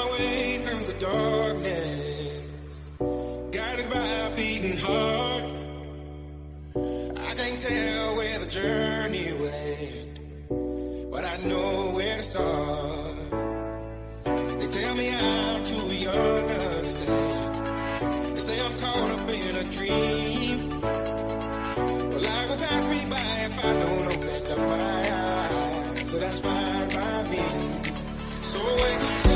my way through the darkness, guided by a beating heart. I can't tell where the journey will end, but I know where to start. They tell me I'm too young to understand. They say I'm caught up in a dream. Well, life will pass me by if I don't open up my eyes, so that's fine by me. So wake me up.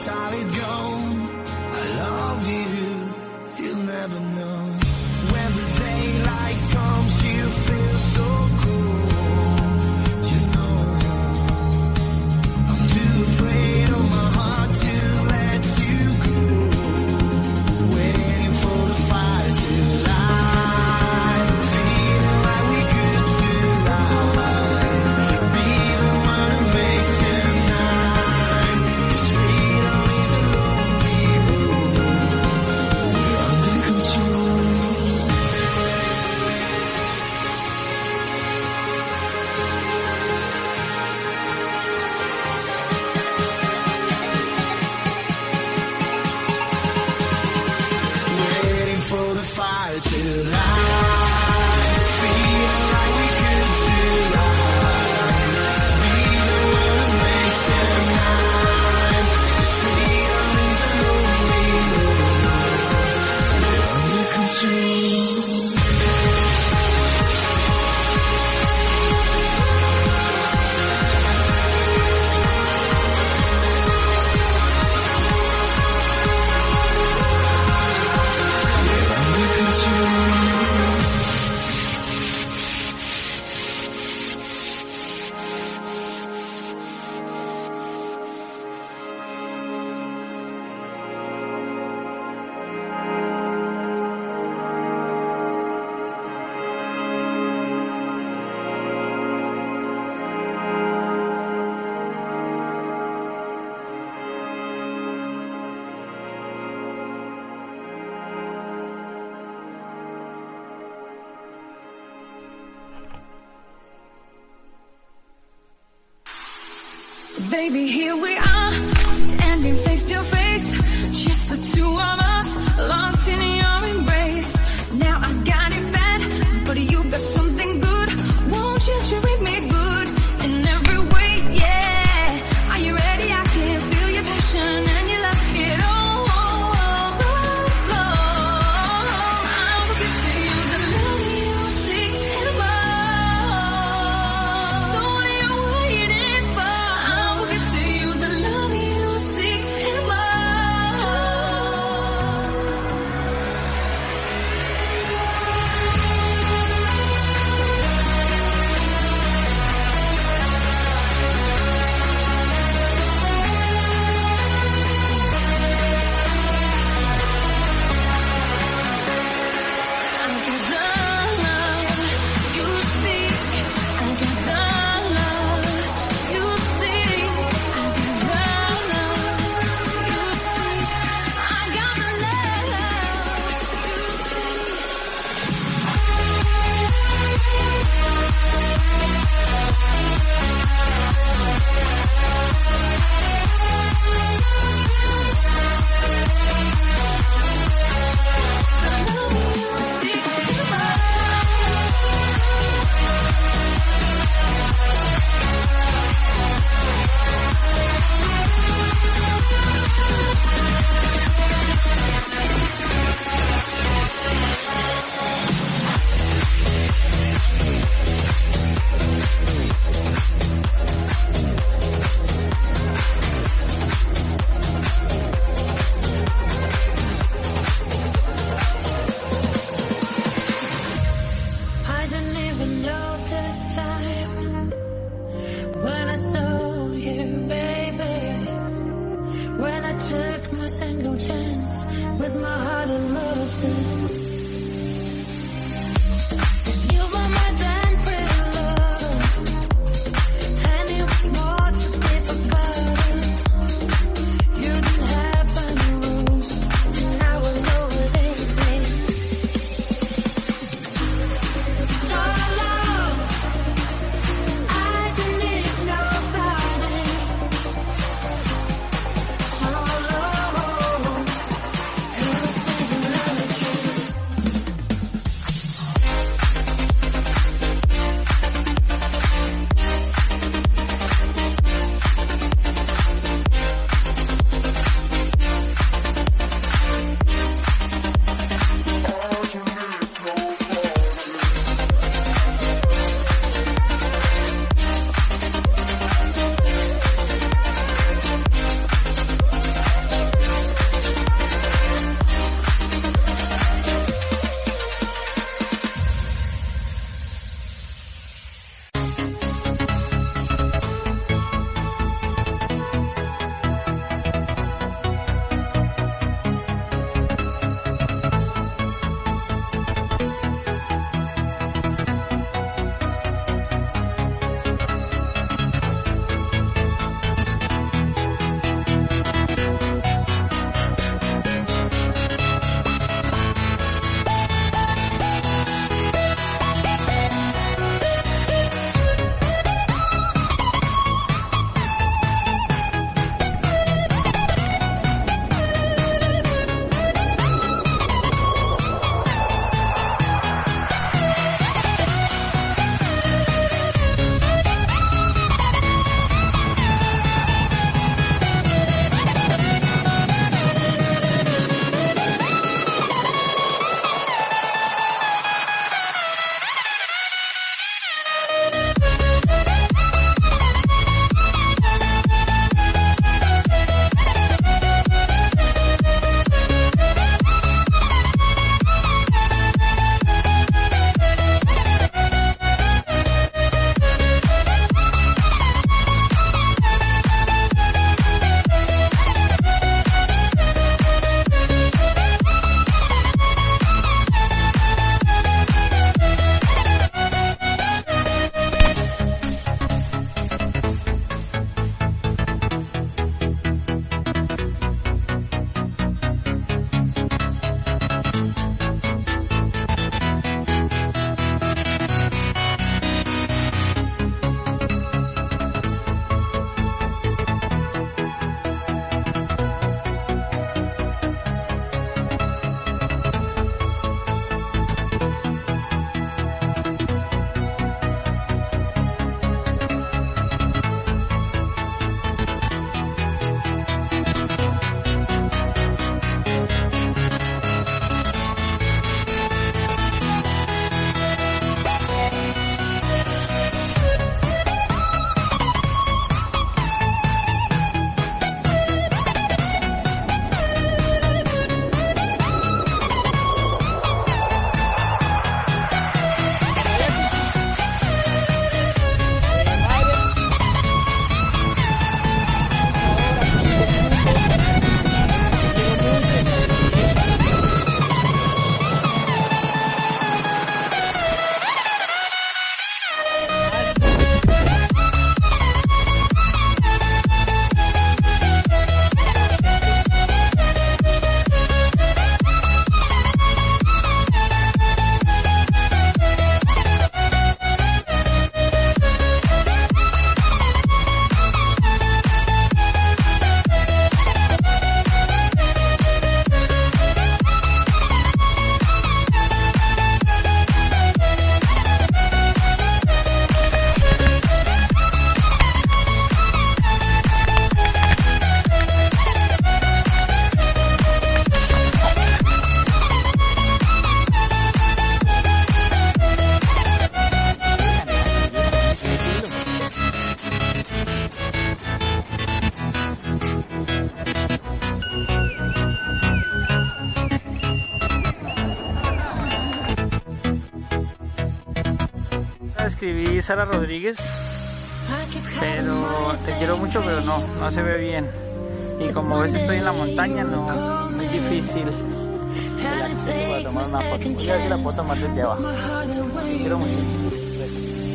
how it goes. I love you, you'll never know. When the daylight comes, you feel so cold. You know, I'm too afraid of my heart to let you go. Waiting for the fire to light, feeling like we could fly. Be the one who makes it night. 'Cause freedom is a lonely road. We're under control. Waiting for the fire to light, feeling like we could fly. Be the one who makes it night. 'Cause freedom is a lonely road. We're under control. Under control. Baby, here we are, standing face to face, just the two of us, locked in your embrace. Now I got it bad, but you got something good. Won't you treat me good in every way? Yeah, are you ready? I can feel your passion and your love. It all, I will give to you the love you seek and more. So what are you waiting for? I will give to you the love you seek and more. I got the love you seek. I got the love you seek. I got the love you seek. I got the love you seek. I didn't even know the time when I saw you, baby. When I took my single chance with my heart and lost it. You were my damn pretty love, and it was more to be forgotten. You didn't have any rules, and I will know what it means. So long, I didn't need nobody. So long, ever since I met you. escribí Sara Rodríguez, pero te quiero mucho, pero no se ve bien. Y como ves estoy en la montaña, no, muy difícil. El acceso para tomar una foto. Voy a ver si la puedo tomar desde abajo. Te quiero mucho.